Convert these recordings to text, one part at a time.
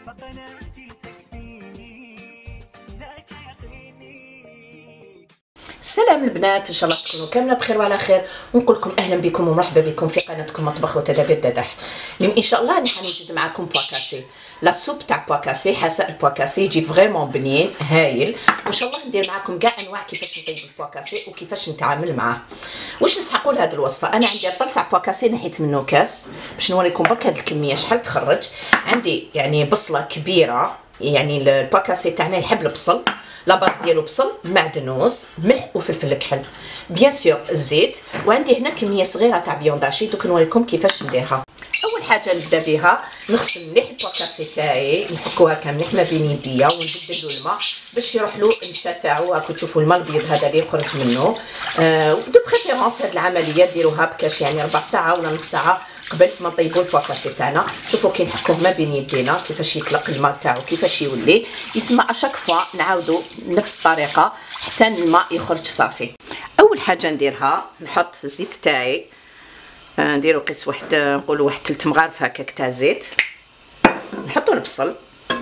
سلام البنات، ان شاء الله تكونوا كامله بخير وعلى خير، ونقول لكم اهلا بكم ومرحبا بكم في قناتكم مطبخ وتدابير ددح. اليوم ان شاء الله راني نوجد معكم بواكاسي، لا سوب تاع بواكاسي، حساء البواكاسي يجي فريمون بنين هايل، وان شاء الله ندير معكم كاع انواع كيفاش نطيب البواكاسي وكيفاش نتعامل معاه. واش نسحقوا لهذه الوصفه؟ انا عندي الطل تاع بواكاسي نحيت منه كاس باش نوريكم برك هذه الكميه شحال تخرج. عندي يعني بصله كبيره، يعني البواكاسي تاعنا يحب البصل، لا باس ديالو بصل، معدنوس، ملح وفلفل كحل، بيان سور الزيت، وعندي هنا كميه صغيره تاع فيونداشي. دوك نوريكم كيفاش نديرها. اول حاجه نبدا بها نغسل مليح البواكاسي تاعي، نحكو هكا مليح ما بين يديا ونبدل له الماء باش يروح له النشا تاعو. هاكو تشوفوا الماء الابيض هذا اللي يخرج منه. دو بريفيرونس هاد العمليه ديروها بكاش يعني ربع ساعه ولا نص ساعه قبل ما نطيبوا البواكاسي تاعنا. شوفوا كي نحكوه ما بين يدينا كيفاش يطلق الماء تاعو، كيفاش يولي يسمى. اشاك فوا نعاودوا نفس الطريقه حتى الماء يخرج صافي. اول حاجه نديرها نحط الزيت تاعي، نديرو قيس واحد، نقولوا واحد 3 مغارف هكاك تاع زيت. نحطوا البصل،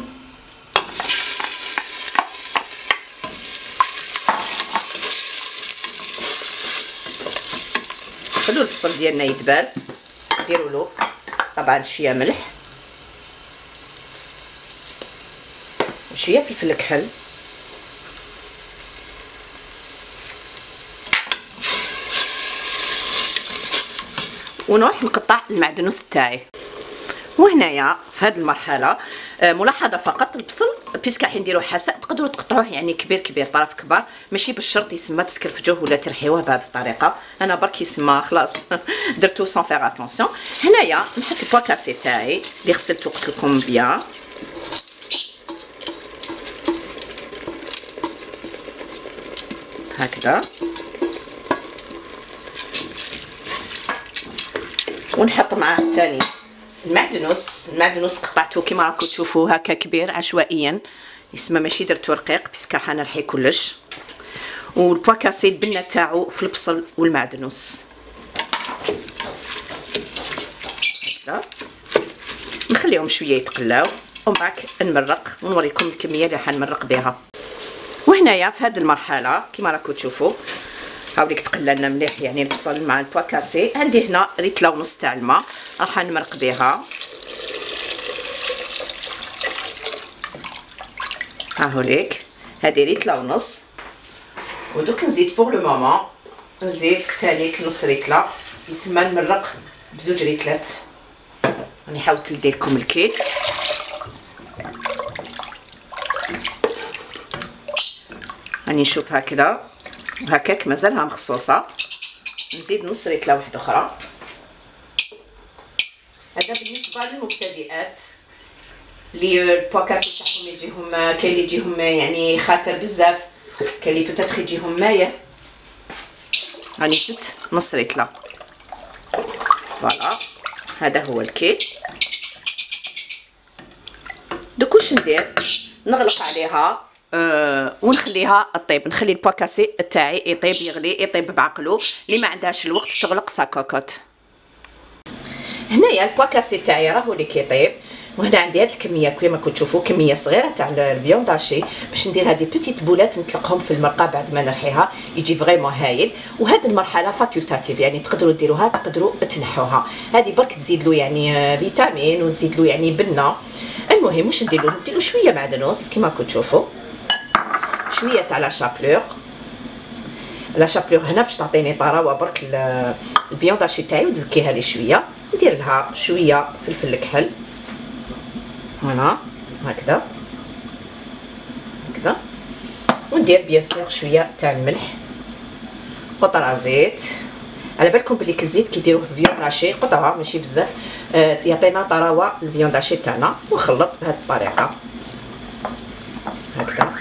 خلو البصل ديالنا يدبل، نديروا له طبعا شويه ملح وشويه فلفل كحل ونروح نقطع المعدنوس تاعي. وهنايا في هذه المرحله ملاحظه فقط، البصل بيسكا حين نديرو حساء تقدروا تقطعوه يعني كبير كبير، طرف كبار، ماشي بالشرط يسمى تسكرفجوه ولا ترحيوه بهذه الطريقه. انا برك يسمى خلاص درتو سون فيغ اتونسيون. هنايا نحط البواكاسي تاعي اللي غسلته قلت لكم بيان، هكذا، ونحط معاه الثاني المعدنوس قطعته كيما راكم تشوفوا هكا كبير عشوائيا، يسمى ماشي درتو رقيق بيسكا حنا نرحي كلش. والبواكاسي البنه تاعو في البصل والمعدنوس هكذا، نخليهم شويه يتقلاو ومن بعد نمرق ونوريكم الكميه اللي حنمرق بها. وهنايا في هذه المرحله كيما راكم تشوفوا هاوليك تقلى لنا مليح يعني البصل مع البواكاسي. عندي هنا ريتله ونص تاع الماء راح نمرق بها، هاهوليك هذه ريتله ونص. ودوك نزيد بوغ لو مومون نزيد تانيك نص ريتله، يسمى نمرق بزوج ريتلات. راني حاولت ندير لكم الكيل. راني نشوف هكذا هكاك مازالها مخصوصه، نزيد نص ريتله واحده اخرى. هذا بالنسبه للمبتدئات اللي البواكاسي تاعهم يجيهم، كاين اللي يجيهم يعني خاطر بزاف، كاين اللي بوتيتر يجيهم مايه. راني زدت نص ريتله، فوالا هذا هو الكيل. دوك واش ندير؟ نغلق عليها ونخليها طيب، نخلي البواكاسي تاعي يطيب يغلي يطيب بعقلو. اللي ما عندهاش الوقت تغلق ساكوكوت. هنايا البواكاسي تاعي راهو اللي كيطيب، وهنا عندي هاد الكميه كيما كتشوفوا كميه صغيره تاع الفيونداشي باش ندير هذه بيتيت بولات نطلقهم في المرقه بعد ما نرحيها، يجي فريمون هايل. وهاد المرحله فاكولتاتيف يعني تقدروا ديروها تقدروا تنحوها، هذه برك تزيد له يعني فيتامين وتزيد له يعني بنه. المهم واش ندير له؟ ندير له شويه معدنوس كيما كتشوفوا، شويه تاع لا شابلور هنا باش تعطيني طراوه برك الفيونداشي تاعي وتزكيها لي شويه. ندير لها شويه فلفل كحل، هنا هكذا هكذا، وندير بيان سور شويه تاع الملح، قطره زيت. على بالكم بلي الزيت كيديروه في الفيونداشي قطره ماشي بزاف، يعطينا طراوه الفيونداشي تاعنا. ونخلط بهذه الطريقه هكذا.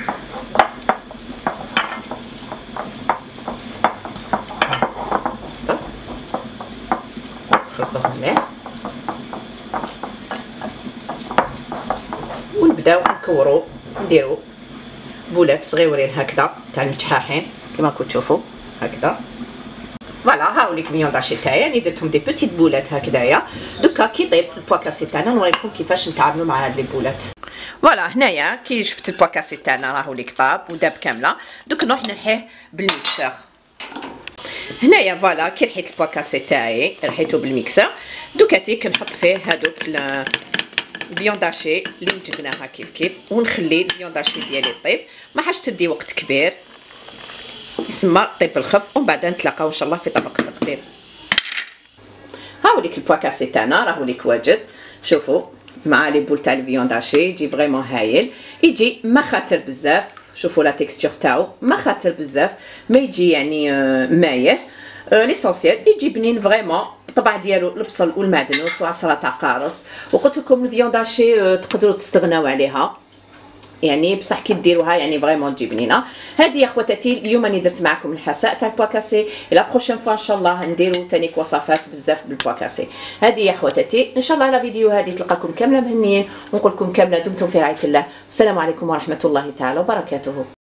نخلطوه مليح ونبداو نكورو، نديرو بولات صغيورين هكذا تاع المتحاحين كما كتشوفوا هكذا. فوالا هاوليك الفيونداشي تاعي يعني درتهم دي بوتيت بولات هكذايا. دوكا كي طيب البواكاسي تاعنا نوريكم كيفاش نتعاملوا مع هاد لي بولات. فوالا هنايا كي شفت البواكاسي تاعنا راهو ليك طاب وداب كامله. دوك نروح نرحيه بالميكسور. هنايا فوالا كي رحيت البواكاسي تاعي رحيته بالميكسور. دوكاتي كنحط فيه هادوك الفيونداشي اللي وجدناها كيف ونخلي الفيونداشي ديالي طيب. ما حاش تدي وقت كبير، يسمى طيب الخف، ومن بعد نتلاقاو ان شاء الله في طبق التقديم. هاوليك البواكاسي تاعنا راهو ليك واجد. شوفوا مع لي بول تاع الفيونداشي يجي فريمون هايل، يجي ما خاطر بزاف. شوفوا لا تيكستور تاعو ما خاطر بزاف، ما يجي يعني مايه. ليسونسيال يجي بنين فريمون. الطبع ديالو البصل والمعدنوس وعصره تاع قارص. وقلت لكم الفيونداشي تقدروا تستغناو عليها يعني، بصح كي ديروها يعني فريمون تجي بنينه. هذه يا خواتاتي اليوم راني درت معكم الحساء تاع البواكاسي. الى بروشين فوا ان شاء الله نديرو تانيك وصفات بزاف بالبواكاسي. هذه يا خواتاتي ان شاء الله لا فيديو هذه تلقاكم كامله مهنيين، ونقول لكم كامله دمتم في رعايه الله. والسلام عليكم ورحمه الله تعالى وبركاته.